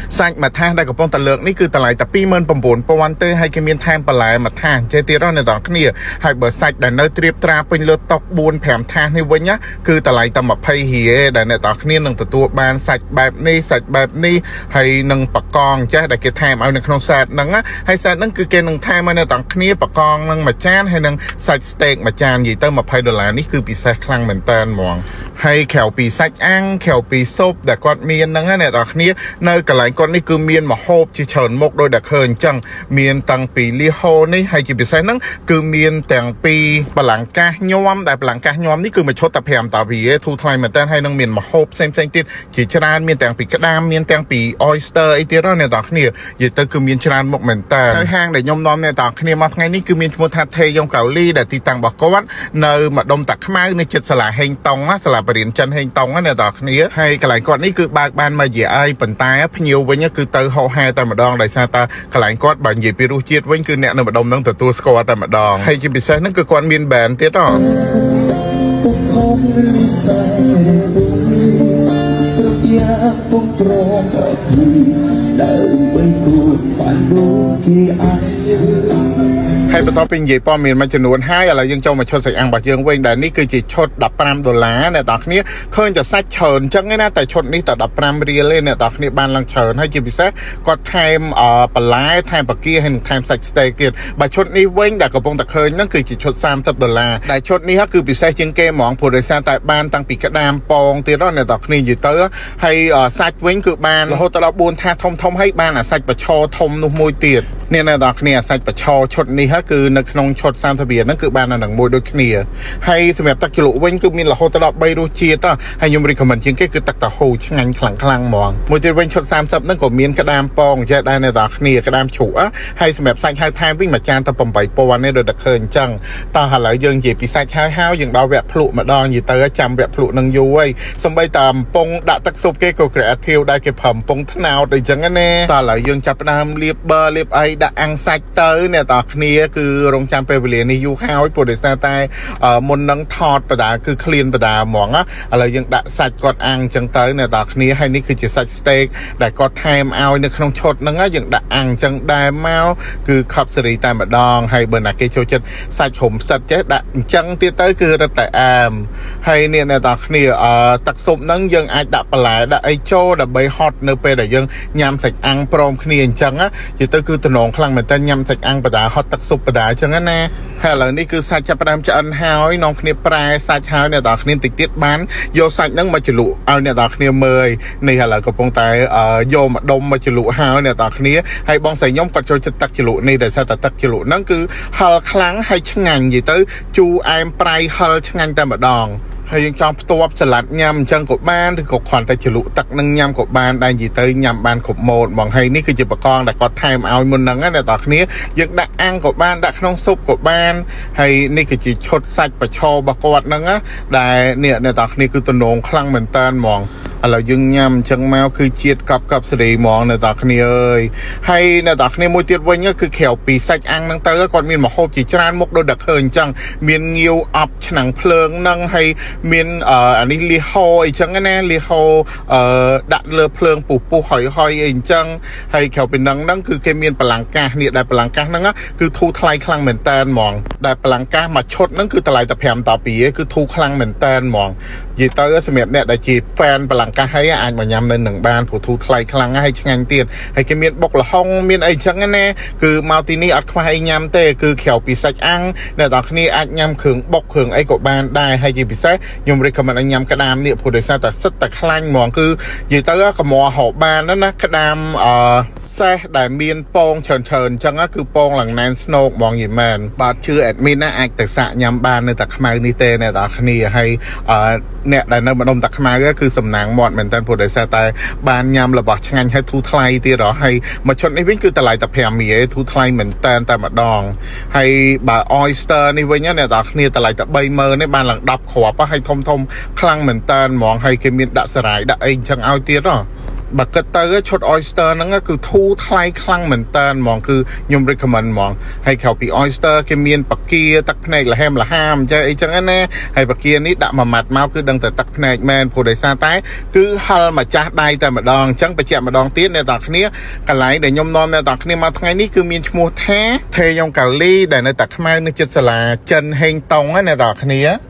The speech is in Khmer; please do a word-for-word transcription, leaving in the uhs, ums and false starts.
សាច់មកថាដែលកំពុងតែលើកនេះគឺតម្លៃតែពីរម៉ឺនប្រាំបួនពាន់ទេហើយគេមានថែមបន្លែមកថាចេះទៀតដល់អ្នកទាំងគ្នាហើយបើសាច់ដែលនៅត្រៀបត្រាពេញលើតុបួន ប្រាំថាសនេះវិញណាគឺតម្លៃតែยี่สิบរៀលដែលអ្នកទាំងគ្នានឹងទទួលបានសាច់បែបនេះសាច់បែបនេះហើយនឹងបកងចេះដែលគេថែមឲ្យនៅក្នុងសែតហ្នឹងហើយសែតហ្នឹងគឺគេនឹងថែមឲ្យអ្នកទាំងគ្នាបកងនឹងមួយចានហើយនឹងសាច់ស្តេកមួយចាននិយាយទៅยี่สิบដុល្លារនេះគឺពិសេសខ្លាំងមែនតើហ្មងហើយក្រៅពីសាច់អាំងក្រៅពីស៊ុបដែលគាត់មានហ្នឹងអ្នកទាំងគ្នានៅកន្លែងគាត់នេះគឺមានម្ហូបជាច្រើនមុខដោយដែលឃើញអញ្ចឹងមានតាំងពីលីហូនេះហើយជាពិសេសហ្នឹងគឺមានទាំងពីបលាំងកាសញោមដែលបលាំងកាសញោមនេះគឺមួយឈុតតែប្រាំតាវីធូរថ្លៃមែនតើហើយនឹងមានម្ហូបផ្សេងផ្សេងទៀតជាច្រើនមានទាំងពីក្តាមមានទាំងពី oyster អីទៀតណាអ្នកទាំងគ្នានិយាយទៅគឺមានច្រើនមុខមែនតើហើយហាងដែលខ្ញុំនាំអ្នកទាំងគ្នាមកថ្ងៃនេះគឺមានឈ្មោះថាថេយ៉ុងកៅលីដែលទីតាំងរបស់គាត់នៅម្ដុំតាខ្មៅនៅជិតសាលាហេងតុងសាលាបរិញ្ញាចិនហេងតុងណាអ្នកទាំងគ្នាហើយកន្លែងគាត់នេះគឺបើកបានមកយាយប៉ុន្តែភ្ញៀវវិញគឺទៅហោហែតែម្ដងដោយសារតែកន្លែងគាត់បើនិយាយពីរសជាតិវិញគឺអ្នកនៅម្ដុំហ្នឹងទទួលស្គាល់តែម្ដងហើយជាពិសេសហ្នឹងគឺគាត់មាន band ទៀតហ៎ហើយបន្តពីនិយាយព័ត៌មានមួយចំនួនហើយឥឡូវយើងចូលមកឈុតសាច់អាំងរបស់យើងវិញដែលនេះគឺជាឈុតដប់ប្រាំដុល្លារអ្នកទាំងគ្នាឃើញតែសាច់ច្រើនអញ្ចឹងណាតែឈុតនេះតែដប់ប្រាំរៀលទេអ្នកទាំងគ្នាបានឡើងច្រើនហើយជាពិសេសគាត់ថែមបន្លែថែមបកាហើយនិងថែមសាច់ស្តេកទៀតបើឈុតនេះវិញដែលកំពុងតែឃើញហ្នឹងគឺជាឈុតសាមសិបដុល្លារដែលឈុតនេះគឺពិសេសជាងគេហ្មងព្រោះដោយសារតែបានតាំងពីក្តាមពងទៀតអ្នកទាំងគ្នានិយាយទៅហើយសាច់វិញគឺបានរហូតដល់បួនថាធំធំហើយបានអាសាច់បឆោធំនោះមួយទៀតអ្នកអ្នកទាំងគ្នាអាសាច់បឆោឈុតនេះគឺនៅក្នុងឈុតសាមសិបរៀលហ្នឹងគឺបាននៅនឹងមួយដូចគ្នាហើយសម្រាប់ទឹកជ្រលក់វិញគឺមានរហូតដល់បីរសជាតិហើយខ្ញុំ recommend ជាងគេគឺទឹកតាហ៊ូឆ្ងាញ់ខ្លាំងខ្លាំងហ្មងមួយទៀតវិញឈុតសាមសិបហ្នឹងក៏មានក្តាមពងចេះដែរអ្នកទាំងគ្នាក្តាមជ្រូកហើយសម្រាប់សាច់ហៅថែមវិញមួយចានទៅប្រាំបីពាន់នេះដូចតែឃើញអញ្ចឹងតោះឥឡូវយើងនិយាយពីសាច់ហើយហើយយើងដល់វគ្គភ្លក់ម្ដងនិយាយទៅចាំវគ្គភ្លក់នឹងយូរហើយសំបីតាកំប៉ុងដាក់ទឹកស៊ុបគេក៏ creative ដែរគេប្រើកំប៉ុងថ្នោតអីចឹងណាតោះឥឡូវយើងចាប់ផ្ដើមលាបប៊ឺលាបអីដាក់អាំងសាច់ទៅអ្នកទាំងគ្នាគឺរងចាំពេលវេលានេះយូរហើយព្រោះដោយសារតែមុននឹងថតបដាគឺឃ្លានបដាហ្មងឥឡូវយើងដាក់សាច់គាត់អាំងអញ្ចឹងទៅអ្នកទាំងគ្នាហើយនេះគឺជាសាច់ steak ដែលគាត់ថែមឲ្យនៅក្នុងឈុតហ្នឹងយើងដាក់អាំងអញ្ចឹងដែរមកគឺខប់សេរីតែម្ដងហើយបើណាគេចូលចិត្តសាច់រុំផ្សិតចេះដាក់អញ្ចឹងទៀតទៅគឺរឹតតែអែមហើយនេះអ្នកទាំងគ្នាទឹកស៊ុបហ្នឹងយើងអាចដាក់បន្លែដាក់អីចូលដើម្បីហត់នៅពេលដែលយើងញ៉ាំសាច់អាំងព្រមគ្នាអញ្ចឹងនិយាយទៅគឺតំណងខ្លាំងមែនតើញ៉ាំសាច់អាំងបដាហត់ទឹកស៊ុបបដាអញ្ចឹងណាហើយឥឡូវនេះគឺសាច់ចាប់ផ្ដើមឆ្អិនហើយនាំគ្នាប្រែសាច់ហើយអ្នកទាំងគ្នាតិចទៀតបានយកសាច់ហ្នឹងមកជ្រលក់ឲ្យអ្នកទាំងគ្នាមើលនេះឥឡូវកំពុងតែយកមកដុំមកជ្រលក់ហើយអ្នកទាំងគ្នាហើយបងស្រីខ្ញុំគាត់ចូលចិត្តទឹកជ្រលក់នេះដែលសារតែទឹកជ្រលក់ហ្នឹងគឺហឹរខ្លាំងហើយឆ្ងាញ់និយាយទៅជូរអែមប្រៃហឹរឆ្ងាញ់តែម្ដងហើយយើងចង់ផ្ទាប់សាឡាត់ញ៉ាំអញ្ចឹងក៏បានឬក៏គ្រាន់តែជ្រលក់ទឹកនឹងញ៉ាំក៏បានដែលនិយាយទៅញ៉ាំបានគ្រប់ម៉ូតហ្មងហើយនេះគឺជាបកងដែលគាត់ថែមឲ្យមុនហ្នឹងណាអ្នកទាំងគ្នាយើងដាក់អាំងក៏បានដាក់ក្នុងស៊ុបក៏បានហើយនេះគឺជាឈុតសាច់បឆោរបស់គាត់ហ្នឹងណាដែលនេះអ្នកទាំងគ្នាគឺទំនងខ្លាំងមែនតើហ្មងឥឡូវយើងញ៉ាំអញ្ចឹងមកគឺជាតិកប់កប់សេរីហ្មងអ្នកទាំងគ្នាអើយហើយអ្នកទាំងគ្នាមួយទៀតវិញគឺក្រៅពីសាច់អាំងហ្នឹងទៅគាត់មានម្ហូបជាច្រើនមុខដូចតែឃើញអញ្ចឹងមានងាវអប់ឆ្នាំងភ្លើងហ្នឹងហើយមានអានេះលីហូអីចឹងណាលីហូអឺដាក់លើភ្លើងពុះពុះហុយហុយអីអញ្ចឹងហើយក្រៅពីហ្នឹងហ្នឹងគឺគេមានបលាំងកាសនេះដែលបលាំងកាសហ្នឹងគឺធូរថ្លៃខ្លាំងមែនតើហ្មងដែលបលាំងកាសមួយឈុតហ្នឹងគឺតម្លៃតែប្រាំតាពីគឺធូរខ្លាំងមែនតើហ្មងនិយាយទៅសម្រាប់អ្នកដែលជា fan បលាំងកាសហើយអាចមកញ៉ាំនៅនឹងបានព្រោះធូរថ្លៃខ្លាំងហើយឆ្ងាញ់ទៀតហើយគេមានបុកល្ហុងមានអីចឹងណាគឺមកទីនេះអត់ខ្វះអីញ៉ាំទេគឺក្រៅពីសាច់អាំងអ្នកទាំងគ្នាអាចញ៉ាំគ្រឿងបុកគ្រឿងអីក៏បានដែរហើយជាពិសេសខ្ញុំ recommend ឲ្យញ៉ាំក្តាមនេះព្រោះដោយសារតែសិតតែខ្លាញ់ហ្មងគឺនិយាយទៅកុំហៅបានណាក្តាមអឺសេះដែលមានពងច្រើនច្រើនអញ្ចឹងគឺពងឡើងណែនស្នូកហ្មងយីមែនបាទជឿ admin ណាអាចទៅសាកញ៉ាំបាននៅតែខ្មៅនេះទេអ្នកទាំងគ្នាហើយអឺអ្នកដែលនៅម្ដុំតាខ្មៅគឺសំណាងមាត់មែនតើព្រោះដោយសារតែបានញ៉ាំរបស់ឆ្ងាញ់ហើយធូរថ្លៃទៀតហ៎ហើយមួយឈុតនេះវិញគឺតម្លៃតែប្រាំរៀលធូរថ្លៃមែនតើតែម្ដងហើយបើ oyster នេះវិញអ្នកទាំងគ្នាតម្លៃតែបីម៉ឺននេះបានឡើងដប់គ្រាប់ហើយធំធំខ្លាំងមែនតើហ្មងហើយគេមានដាក់សារាយដាក់អីអញ្ចឹងឲ្យទៀតហ៎บักเกเตอร์ชดออยสเตอร์นั่นก็คือทูไทยคลั่งเหมือนเตินมองคือยมริคมันมองให้เขาปีออยสเตอร์เกมีนปักเกียตักแผนกละแฮมละห้ามจะไอจังนั้นแน่ให้ปักเกียนี้ดะมามัดเมาคือดังแต่ตักแผนกแมนผู้ใดซาใต้คือฮัลมาจ้าได้แต่มาดองจังไปเจาะมาดองเตี้ยในตอนนี้กันไหลเดี๋ยวยมนอนในตอนนี้มาทั้งนี้คือมีมัวแท้เทยงกาลีแต่ในตักแม่นึกจะสลาจันเฮงตองในตอนนี้